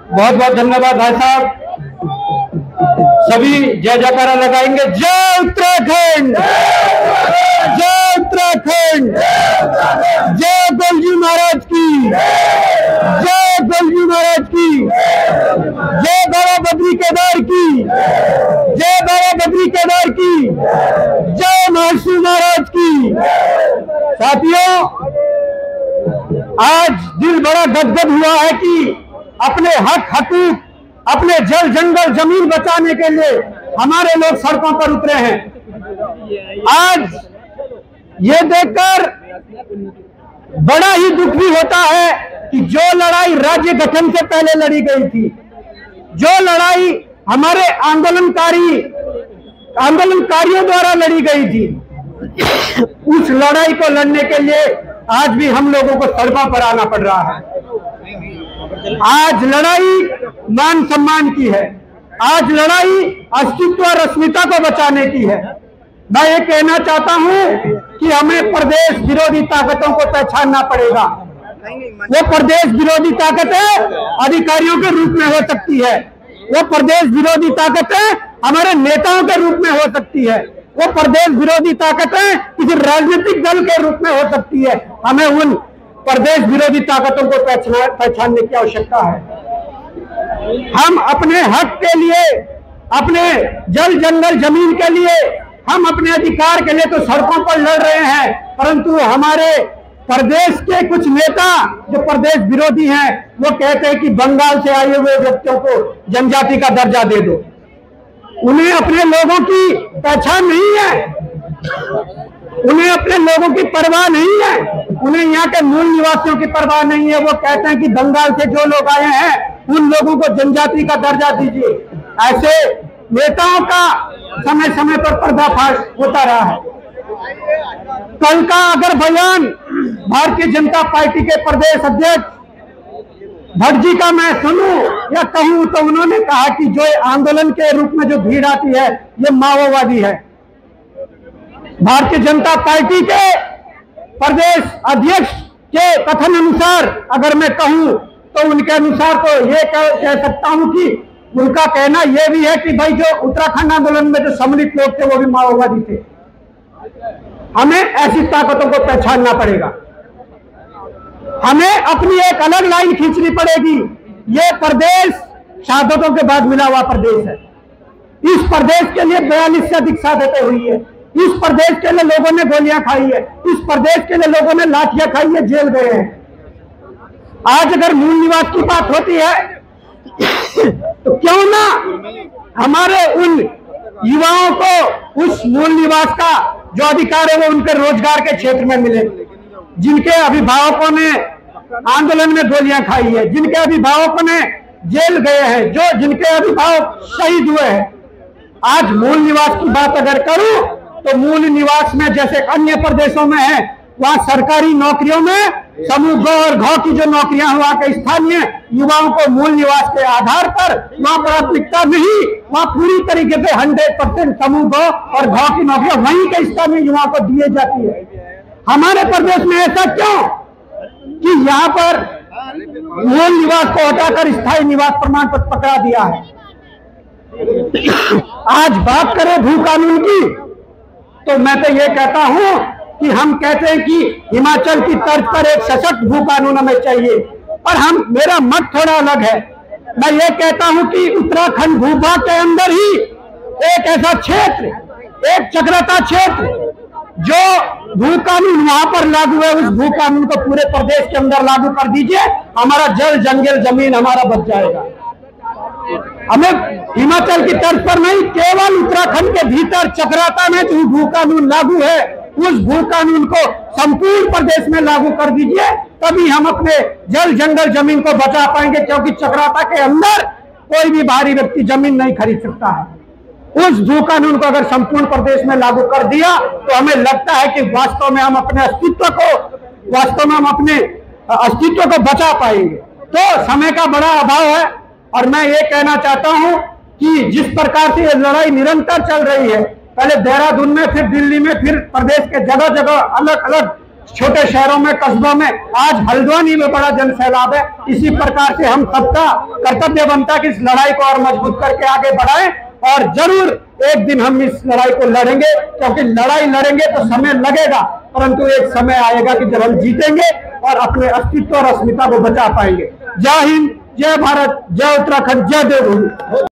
बहुत बहुत धन्यवाद भाई साहब। सभी जय जयकारा लगाएंगे। जय उत्तराखंड, जय उत्तराखंड, जय बलजी महाराज की, जय बलजी महाराज की, जय बाबा बद्री केदार की, जय बाबा बद्री केदार की, जय महर्षि महाराज की। साथियों, आज दिल बड़ा गदगद हुआ है कि अपने हक हकूक, अपने जल जंगल जमीन बचाने के लिए हमारे लोग सड़कों पर उतरे हैं। आज ये देखकर बड़ा ही दुख भी होता है कि जो लड़ाई राज्य गठन से पहले लड़ी गई थी, जो लड़ाई हमारे आंदोलनकारियों द्वारा लड़ी गई थी, उस लड़ाई को लड़ने के लिए आज भी हम लोगों को सड़कों पर आना पड़ रहा है। आज लड़ाई मान सम्मान की है, आज लड़ाई अस्तित्व और अस्मिता को बचाने की है। मैं ये कहना चाहता हूं कि हमें प्रदेश विरोधी ताकतों को पहचानना पड़ेगा। वो प्रदेश विरोधी ताकतें अधिकारियों के रूप में हो सकती है, वो प्रदेश विरोधी ताकतें हमारे नेताओं के रूप में हो सकती है, वो प्रदेश विरोधी ताकतें किसी राजनीतिक दल के रूप में हो सकती है। हमें उन प्रदेश विरोधी ताकतों को पहचानने की आवश्यकता है। हम अपने हक के लिए, अपने जल जंगल जमीन के लिए, हम अपने अधिकार के लिए तो सड़कों पर लड़ रहे हैं, परंतु हमारे प्रदेश के कुछ नेता जो प्रदेश विरोधी हैं, वो कहते हैं कि बंगाल से आए हुए व्यक्तियों को जनजाति का दर्जा दे दो। उन्हें अपने लोगों की पहचान नहीं है, उन्हें अपने लोगों की परवाह नहीं है, उन्हें यहाँ के मूल निवासियों की परवाह नहीं है। वो कहते हैं कि बंगाल से जो लोग आए हैं उन लोगों को जनजाति का दर्जा दीजिए। ऐसे नेताओं का समय समय पर पर्दाफाश होता रहा है। कल का अगर बयान भारतीय जनता पार्टी के प्रदेश अध्यक्ष भट्ट जी का मैं सुनूं या कहूं, तो उन्होंने कहा कि जो आंदोलन के रूप में जो भीड़ आती है ये माओवादी है। भारतीय जनता पार्टी के प्रदेश अध्यक्ष के कथन अनुसार अगर मैं कहूं तो उनके अनुसार तो ये कह सकता हूं कि उनका कहना यह भी है कि भाई जो उत्तराखंड आंदोलन में जो सम्मिलित लोग थे वो भी माओवादी थे। हमें ऐसी ताकतों को पहचानना पड़ेगा, हमें अपनी एक अलग लाइन खींचनी पड़ेगी। ये प्रदेश शहादतों के बाद मिला हुआ प्रदेश है। इस प्रदेश के लिए 42 से अधिक शहादतें हुई है। इस प्रदेश के लिए लोगों ने गोलियां खाई है, इस प्रदेश के लिए लोगों ने लाठियां खाई है, जेल गए हैं। आज अगर मूल निवास की बात होती है तो क्यों ना हमारे उन युवाओं को उस मूल निवास का जो अधिकार है वो उनके रोजगार के क्षेत्र में मिले, जिनके अभिभावकों ने आंदोलन में गोलियां खाई है, जिनके अभिभावकों ने जेल गए हैं, जो जिनके अभिभावक शहीद हुए हैं। आज मूल निवास की बात अगर करूं तो मूल निवास में जैसे अन्य प्रदेशों में है, वहां सरकारी नौकरियों में समूह ग और घ की जो नौकरियां वहां के स्थानीय युवाओं को मूल निवास के आधार पर वहां प्राथमिकता नहीं, वहां पूरी तरीके से 100% समूह ग और घ की नौकरियां वहीं के स्थानीय युवाओं को दिए जाती है। हमारे प्रदेश में ऐसा क्यों कि यहाँ पर मूल निवास को हटाकर स्थायी निवास प्रमाण पत्र पकड़ा दिया है। आज बात करें भू कानून की तो मैं तो ये कहता हूं कि हम कहते हैं कि हिमाचल की तर्ज पर एक सशक्त भू कानून हमें चाहिए, और मेरा मत थोड़ा अलग है। मैं ये कहता हूं कि उत्तराखंड भूभाग के अंदर ही एक ऐसा क्षेत्र, एक चक्राता क्षेत्र जो भू कानून वहां पर लागू है, उस भू कानून को पूरे प्रदेश के अंदर लागू कर दीजिए। हमारा जल जंगल जमीन हमारा बच जाएगा। हमें हिमाचल की तर्ज पर नहीं, केवल उत्तराखंड के भीतर चक्राता में जो भू कानून लागू है उस भू कानून को संपूर्ण प्रदेश में लागू कर दीजिए, तभी हम अपने जल जंगल जमीन को बचा पाएंगे। क्योंकि चक्राता के अंदर कोई भी बाहरी व्यक्ति जमीन नहीं खरीद सकता है। उस भू कानून को अगर संपूर्ण प्रदेश में लागू कर दिया तो हमें लगता है कि वास्तव में हम अपने अस्तित्व को बचा पाएंगे। तो समय का बड़ा अभाव है, और मैं ये कहना चाहता हूं कि जिस प्रकार से ये लड़ाई निरंतर चल रही है, पहले देहरादून में, फिर दिल्ली में, फिर प्रदेश के जगह जगह अलग अलग छोटे शहरों में, कस्बों में, आज हल्द्वानी में बड़ा जन सैलाब है। इसी प्रकार से हम सबका कर्तव्य बनता है कि इस लड़ाई को और मजबूत करके आगे बढ़ाएं और जरूर एक दिन हम इस लड़ाई को लड़ेंगे, क्योंकि लड़ाई लड़ेंगे तो समय लगेगा, परंतु एक समय आएगा कि जब हम जीतेंगे और अपने अस्तित्व और अस्मिता को बचा पाएंगे। जय हिंद, जय भारत, जय उत्तराखंड, जय देवभूमि।